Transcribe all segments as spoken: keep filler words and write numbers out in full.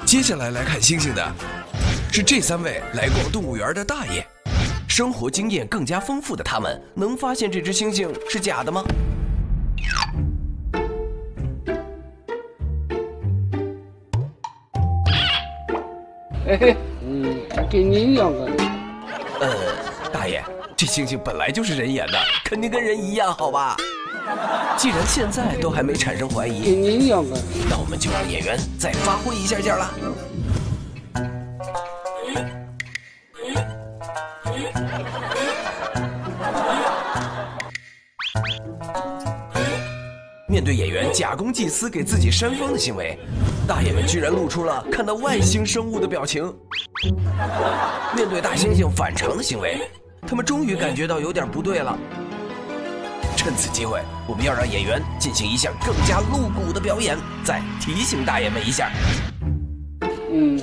接下来来看星星的是这三位来逛动物园的大爷，生活经验更加丰富的他们，能发现这只猩猩是假的吗？ 嘿嘿，嗯，跟你一样的。 呃，大爷，这猩猩本来就是人演的，肯定跟人一样，好吧？既然现在都还没产生怀疑， 跟你一样的， 那我们就让演员再发挥一下劲儿了。面对演员假公济私给自己扇风的行为，大爷们居然露出了看到外星生物的表情。面对大猩猩反常的行为，他们终于感觉到有点不对了。趁此机会，我们要让演员进行一项更加露骨的表演，再提醒大爷们一下。 嗯。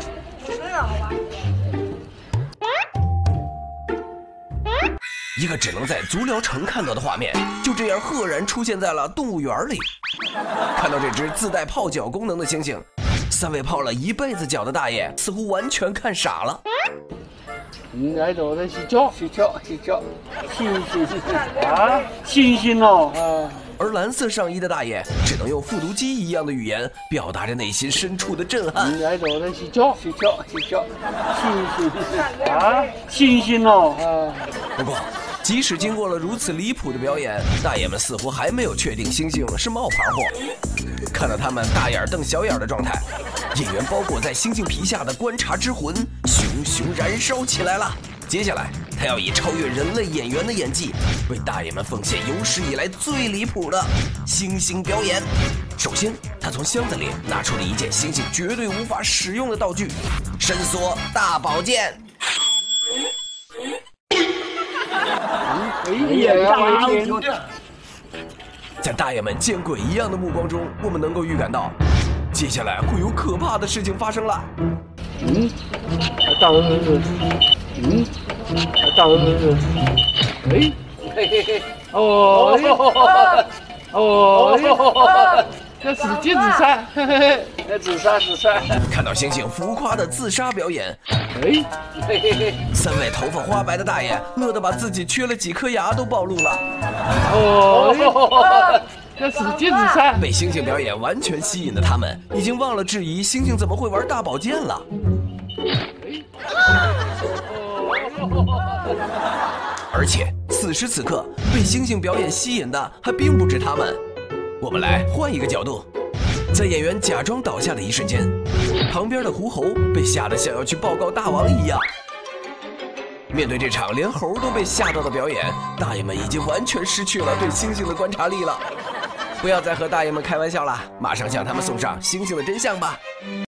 一个只能在足疗城看到的画面，就这样赫然出现在了动物园里。看到这只自带泡脚功能的猩猩，三位泡了一辈子脚的大爷似乎完全看傻了。 你来这在洗脚，洗脚，洗脚，星星啊，星星哦啊！ 而蓝色上衣的大爷只能用复读机一样的语言表达着内心深处的震撼。 你来这在洗脚，洗脚，洗脚，星星啊，星星哦啊！ 不过，即使经过了如此离谱的表演，大爷们似乎还没有确定猩猩是冒牌货。看到他们大眼瞪小眼的状态，演员包裹在猩猩皮下的观察之魂熊熊燃烧起来了。接下来，他要以超越人类演员的演技，为大爷们奉献有史以来最离谱的猩猩表演。首先，他从箱子里拿出了一件猩猩绝对无法使用的道具——伸缩大宝剑。 哎呀！ 在大爷们见鬼一样的目光中，我们能够预感到，接下来会有可怕的事情发生了。 嗯，大人是，嗯，大人是，哎，嘿嘿嘿，哦，哦，要自己自杀，嘿嘿嘿，要自杀自杀。 看到猩猩浮夸的自杀表演， 哎，嘿嘿嘿， 三位头发花白的大爷乐得把自己缺了几颗牙都暴露了。 哦，要自己自杀。 被猩猩表演完全吸引的他们，已经忘了质疑猩猩怎么会玩大宝剑了。而且此时此刻，被猩猩表演吸引的还并不止他们。我们来换一个角度，在演员假装倒下的一瞬间，旁边的狐猴被吓得像要去报告大王一样。面对这场连猴都被吓到的表演，大爷们已经完全失去了对猩猩的观察力了。不要再和大爷们开玩笑了，马上向他们送上猩猩的真相吧。